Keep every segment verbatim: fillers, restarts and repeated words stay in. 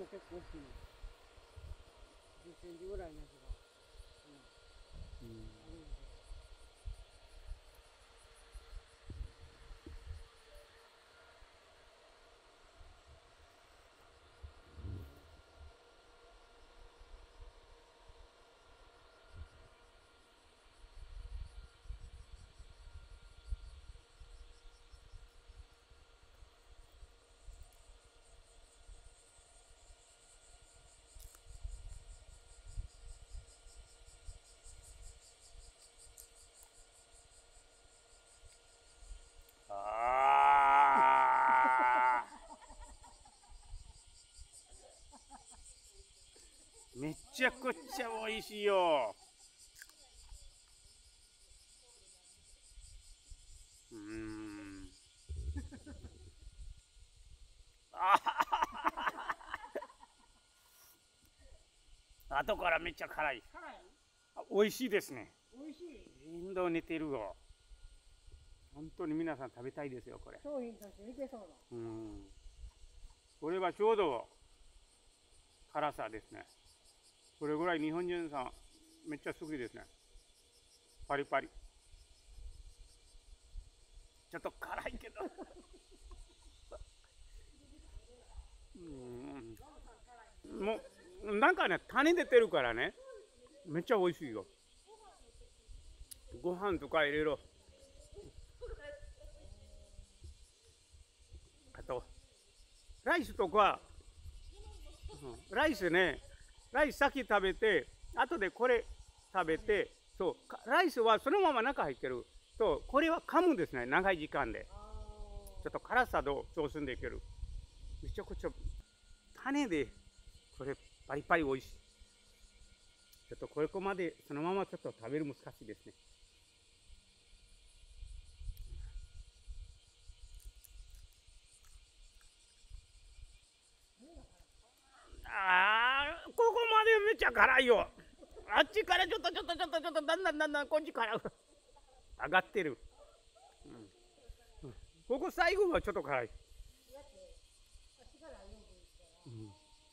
も結構大きいの。じゅっセンチぐらいのやつが、うん、あるんですよ。 あーめちゃくちゃ美味しいよ。うーんあ後からめっちゃ辛い。 辛い？ 美味しいですね。 美味しい。 インド似てるよ。本当に皆さん食べたいですよこれ。 商品としていけそうだ。 うん。これはちょうど辛さですね。これぐらい日本人さんめっちゃ好きですね。パリパリ。ちょっと辛いけど。うん。もうなんかね種出てるからね。めっちゃ美味しいよ。ご飯とか入れろ。あとライスとか、うん、ライスね、ライス先食べて、後でこれ食べて、そう、ライスはそのまま中入ってる。と、これは噛むんですね、長い時間で。ちょっと辛さと調子んでいける。めちゃくちゃ、種で、これ、パリパリ美味しい。ちょっとこれこまで、そのままちょっと食べる難しいですね。ああ、ここまでめっちゃ辛いよ。あっちからちょっとちょっとちょっとちょっとだんだんだんだんこっちから上がってる。うんうん、ここ最後はちょっと辛い。うん、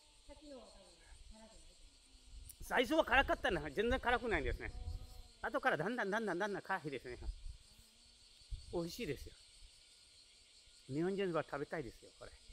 最初は辛かったのは全然辛くないんですね。後からだんだんだんだんだんだん辛いですね。美味しいですよ。日本人は食べたいですよこれ。